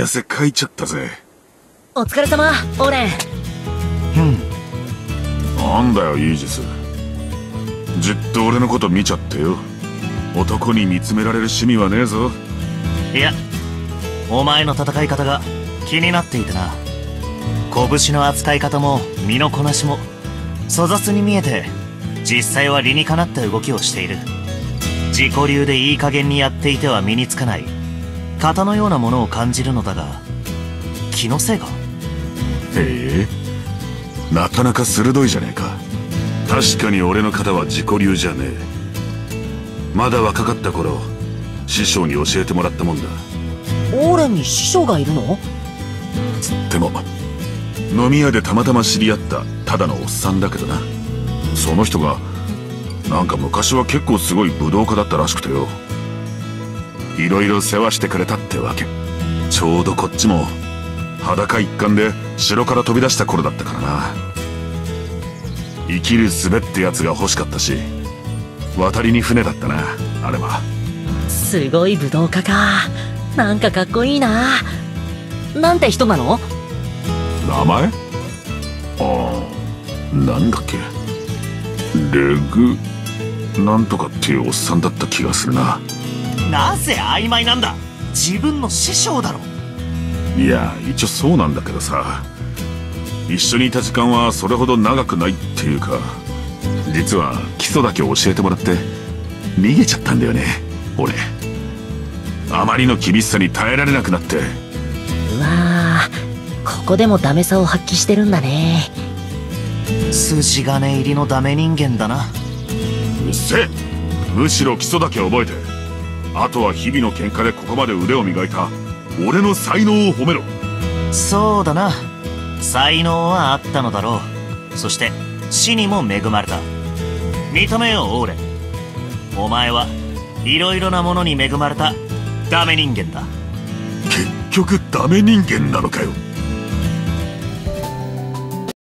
い汗かいちゃったぜ。 お疲れ様、オーレン。 なんだよイージス、じっと俺のこと見ちゃってよ。男に見つめられる趣味はねえぞ。 いや、お前の戦い方が気になっていてな。拳の扱い方も身のこなしも粗雑に見えて、実際は理にかなった動きをしている。自己流でいい加減にやっていては身につかない型のようなものを感じるのだが、気のせいか？ へえ、なかなか鋭いじゃねえか。確かに俺の型は自己流じゃねえ。まだ若かった頃、師匠に教えてもらったもんだ。 オーレンに師匠がいるの？ つっても飲み屋でたまたま知り合ったただのおっさんだけどな。その人がなんか昔は結構すごい武道家だったらしくてよ、いろいろ世話してくれたってわけ。ちょうどこっちも裸一貫で城から飛び出した頃だったからな。生きる術ってやつが欲しかったし、渡りに船だったな、あれは。 すごい武道家か。なんかかっこいいな。なんて人なの？ 名前？ああ、なんだっけ、レグなんとかっていうおっさんだった気がするな。 なぜ曖昧なんだ？自分の師匠だろ。 いや、一応そうなんだけどさ、一緒にいた時間はそれほど長くないっていうか、実は基礎だけ教えてもらって逃げちゃったんだよね、俺。あまりの厳しさに耐えられなくなって。 うわー、ここでもダメさを発揮してるんだね。 筋金入りのダメ人間だな。 うっせえ、むしろ基礎だけ覚えて、あとは日々の喧嘩でここまで腕を磨いた俺の才能を褒めろ。 そうだな、才能はあったのだろう。そして死にも恵まれた。認めようオーレン、お前はいろいろなものに恵まれたダメ人間だ。 結局ダメ人間なのかよ。